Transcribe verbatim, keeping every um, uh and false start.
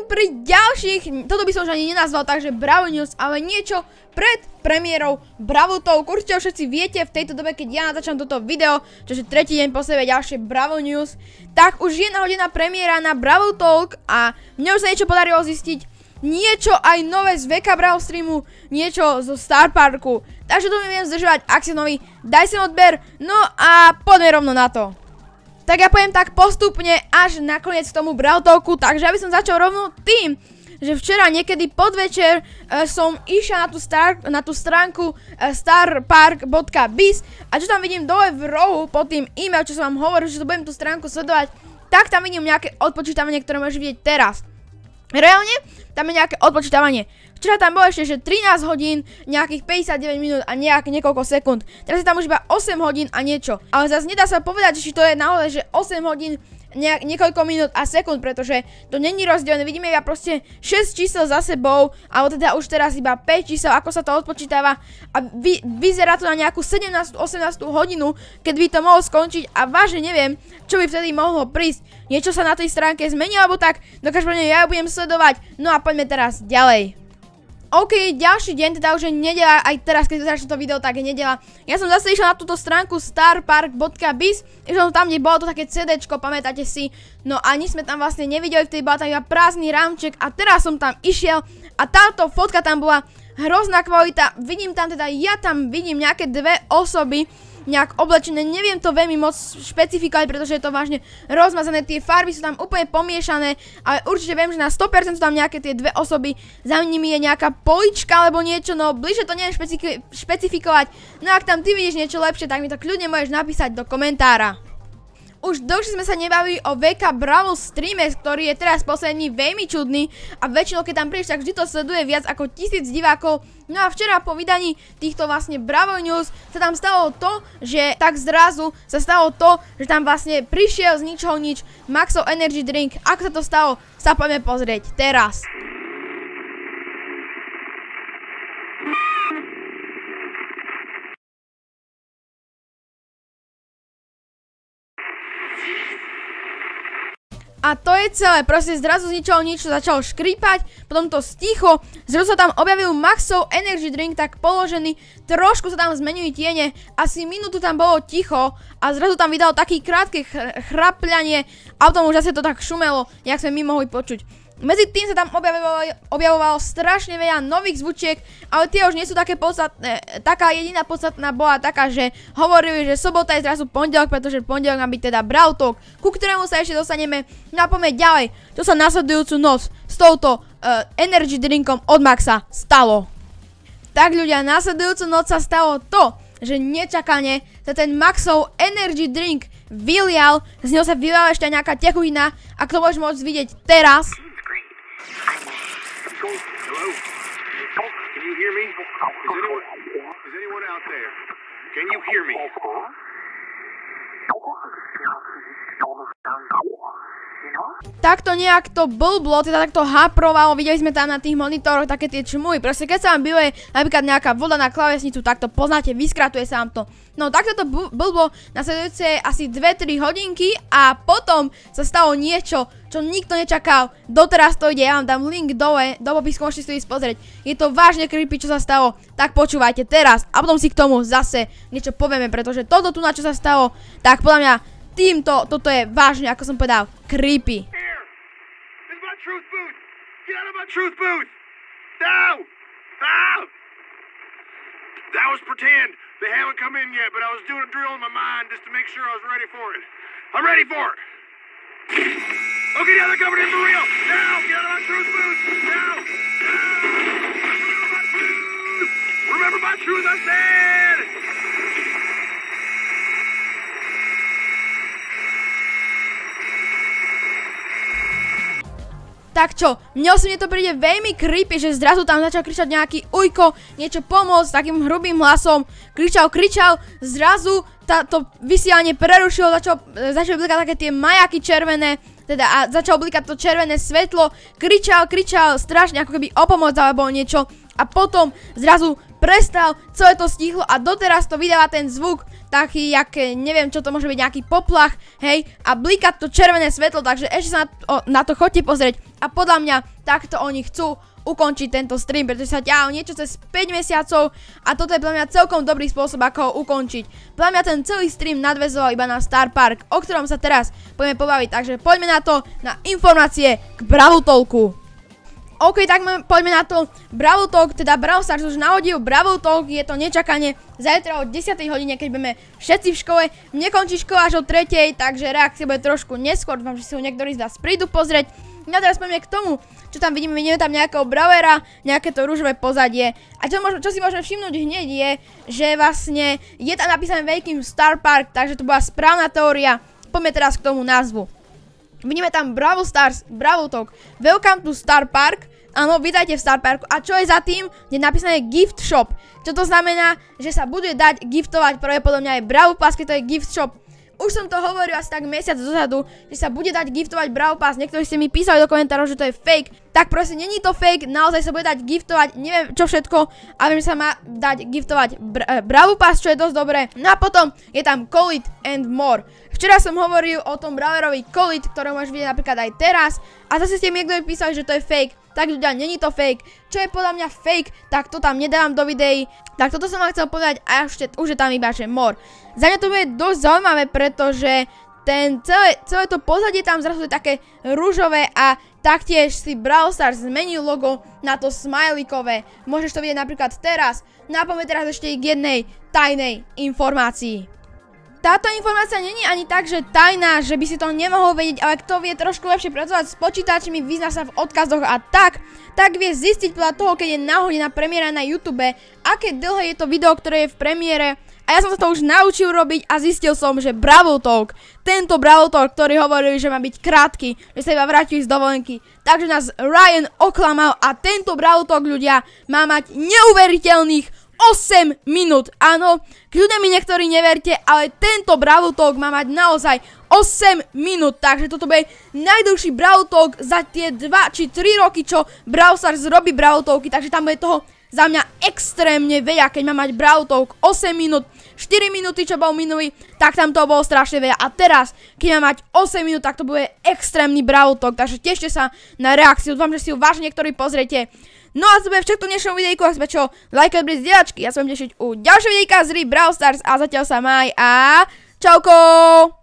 pri ďalších, toto by som už ani nenazval, takže Bravo News, ale niečo pred premiérou Bravo Talk. Určite všetci viete, v tejto dobe, keď ja natáčam toto video, čože tretí deň po sebe ďalšie Bravo News, tak už je nahodená premiéra na Bravo Talk a mne už sa niečo podarilo zistiť, niečo aj nové z vé ká Bravo streamu, niečo zo Star Parku. Takže to mi viem zdržovať, ak si nový, daj si odber, no a poďme rovno na to. Tak ja poviem tak postupne až nakoniec k tomu Bravo Talku, takže ja by som začal rovno tým, že včera niekedy podvečer e, som išla na tú, star, na tú stránku e, starpark bodka biz a čo tam vidím dole v rohu pod tým e-mail, čo som vám hovoril, že to budem tú stránku sledovať, tak tam vidím nejaké odpočítavanie, ktoré môžeš vidieť teraz. Reálne, tam je nejaké odpočítavanie. Včera tam bolo ešte, že trinásť hodín, nejakých päťdesiatdeväť minút a nejak niekoľko sekúnd. Teraz je tam už iba osem hodín a niečo. Ale zase nedá sa povedať, či to je naozaj, že osem hodín, nejak, niekoľko minút a sekúnd, pretože to není rozdelené. Vidíme iba proste šesť čísel za sebou, alebo teda už teraz iba päť čísel, ako sa to odpočítava. A vy, vyzerá to na nejakú sedemnástu osemnástu hodinu, keď by to mohlo skončiť a vážne neviem, čo by vtedy mohlo prísť. Niečo sa na tej stránke zmení, alebo tak, no každopádne ja ju budem sledovať. No a poďme teraz ďalej. OK, ďalší deň, teda už je nedeľa, aj teraz, keď začne to video, tak je nedeľa. Ja som zase išla na túto stránku starpark bodka biz, išla som tam, kde bolo to také CDčko, pamätáte si, no a nič sme tam vlastne nevideli, vtedy bola tam iba prázdny rámček a teraz som tam išiel a táto fotka tam bola hrozná kvalita, vidím tam teda, ja tam vidím nejaké dve osoby, nejak oblečené, neviem to veľmi moc špecifikovať, pretože je to vážne rozmazané, tie farby sú tam úplne pomiešané, ale určite viem, že na sto percent sú tam nejaké tie dve osoby, za nimi je nejaká polička alebo niečo, no bližšie to neviem špecifik špecifikovať, no ak tam ty vidíš niečo lepšie, tak mi to kľudne môžeš napísať do komentára. Už dlhšie sme sa nebavili o vé ká Bravo streame, ktorý je teraz posledný veľmi čudný a väčšinou keď tam prídeš, tak vždy to sleduje viac ako tisíc divákov. No a včera po vydaní týchto vlastne Bravo News sa tam stalo to, že tak zrazu sa stalo to, že tam vlastne prišiel z ničoho nič Maxov Energy Drink. Ako sa to stalo, sa poďme pozrieť teraz. A to je celé, proste zrazu z ničoho nič začalo škrípať, potom to sticho, zrazu sa tam objavil Maxov Energy Drink tak položený, trošku sa tam zmenili tiene, asi minútu tam bolo ticho a zrazu tam vydalo taký krátke ch chrapľanie a potom už zase to tak šumelo, jak sme my mohli počuť. Medzi tým sa tam objavovalo, objavovalo strašne veľa nových zvučiek, ale tie už nie sú také podstatné. Taká jediná podstatná bola taká, že hovorili, že sobota je zrazu pondelok, pretože pondelok má byť teda Bravo Talk, ku ktorému sa ešte dostaneme. No a poďme ďalej, čo sa nasledujúcu noc s touto uh, energy drinkom od Maxa stalo. Tak ľudia, nasledujúcu noc sa stalo to, že nečakane sa ten Maxov Energy Drink vylial, z neho sa vyliala ešte nejaká tekutina, ak to môžeš môcť vidieť teraz. Hello? Can you hear me? Is anyone, is anyone out there? Can you hear me? Takto nejak to blblo, teda takto haprovalo, videli sme tam na tých monitoroch také tie čmuly, proste keď sa vám byle napríklad nejaká voda na klávesnicu, tak to poznáte, vyskratuje sa vám to. No takto to blblo nasledujúce asi dve tri hodinky a potom sa stalo niečo, čo nikto nečakal, doteraz to ide, ja vám dám link dole, do popisku môžete si to ísť pozrieť. Je to vážne creepy, čo sa stalo, tak počúvajte teraz a potom si k tomu zase niečo povieme, pretože toto tu na čo sa stalo, tak podľa mňa týmto, toto je vážne, ako som povedal, creepy. Truth booth! Get out of my truth booth! No! No! That was pretend. They haven't come in yet, but I was doing a drill in my mind just to make sure I was ready for it. I'm ready for it! Okay, now they're coming in for real! Now! Get out of my truth booth! Now! No! Remember my truth! Remember my truth, I said! Tak čo, mne osobne to príde veľmi creepy, že zrazu tam začal kričať nejaký ujko, niečo pomôcť takým hrubým hlasom, kričal, kričal, zrazu to vysielanie prerušilo, začal, začal blikať také tie majaky červené, teda a začal blikať to červené svetlo, kričal, kričal strašne ako keby o pomoc alebo niečo a potom zrazu prestal, celé to stichlo a doteraz to vydáva ten zvuk, taký, jak, neviem čo to môže byť, nejaký poplach, hej, a blíka to červené svetlo, takže ešte sa na to, na to chodte pozrieť a podľa mňa takto oni chcú ukončiť tento stream, pretože sa ťahal niečo cez päť mesiacov a toto je podľa mňa celkom dobrý spôsob, ako ho ukončiť. Podľa mňa ten celý stream nadväzoval iba na Star Park, o ktorom sa teraz poďme pobaviť, takže poďme na to, na informácie k Brawl Talku. OK, tak poďme na to. Brawl Talk, teda Brawl Stars už nahodil Brawl Talk, je to nečakanie zajtra o desiatej hodine, keď budeme všetci v škole. Mne končí škola až o tretej, takže reakcia bude trošku neskôr, dúfam, že si ho niektorí z vás prídu pozrieť. No a teraz poďme k tomu, čo tam vidíme, vidíme tam nejakého Brawlera, nejaké to rúžové pozadie. A čo, môžem, čo si môžeme všimnúť hneď je, že vlastne je tam napísané veľkým Star Park, takže to bola správna teória. Poďme teraz k tomu názvu. Vidíme tam Brawl Stars, Brawl Talk, Welcome to Star Park, áno, vítajte v Star Parku. A čo je za tým? Je napísané Gift Shop. Čo to znamená? Že sa bude dať giftovať pravdepodobne aj Brawl Pass, keď to je Gift Shop. Už som to hovoril asi tak mesiac dozadu, že sa bude dať giftovať Brawl Pass. Niektorí ste mi písali do komentárov, že to je fake. Tak proste, není to fake, naozaj sa bude dať giftovať, neviem čo všetko, ale že sa má dať giftovať br Brawl Pass, čo je dosť dobré. No a potom je tam Call It and More. Včera som hovoril o tom Brawlerovi Call It, ktorého môžeš vidieť napríklad aj teraz. A zase ste mi niektorí písali, že to je fake. Tak ľudia, není to fake. Čo je podľa mňa fake, tak to tam nedávam do videí. Tak toto som vám chcel povedať a ešte už je tam iba, že more. Za mňa to bude dosť zaujímavé, pretože ten celé, celé to pozadie tam zrazu je také rúžové a taktiež si Brawl Stars zmenil logo na to smajlikové. Môžeš to vidieť napríklad teraz. Napomne teraz ešte k jednej tajnej informácii. Táto informácia není ani tak, že tajná, že by si to nemohol vedieť, ale kto vie trošku lepšie pracovať s počítačmi, vyzná sa v odkazoch a tak, tak vie zistiť podľa toho, keď je náhodená premiéra na YouTube, aké dlhé je to video, ktoré je v premiére. A ja som sa to už naučil robiť a zistil som, že Brawl Talk, tento Brawl Talk, ktorý hovorili, že má byť krátky, že sa iba vrátili z dovolenky, takže nás Ryan oklamal a tento Brawl Talk, ľudia, má mať neuveriteľných osem minút, áno, kľudne mi niektorí neverte, ale tento Brawl Talk má mať naozaj osem minút, takže toto bude najdlhší Brawl Talk za tie dva či tri roky, čo Brawl Stars robí Brawl Talky, takže tam bude toho za mňa extrémne veľa, keď má mať Brawl Talk osem minút, štyri minúty, čo bol minulý, tak tam to bolo strašne veľa. A teraz, keď má mať osem minút, tak to bude extrémny Brawl Talk, takže tešte sa na reakciu, dúfam, že si ju vážne niektorí pozriete. No a to bude všetko v dnešnom videjku, ak ste čo, lajkovať, bez dielačky, ja sa budem tešiť u ďalšieho videjka z hry Brawl Stars a zatiaľ sa maj a čauko!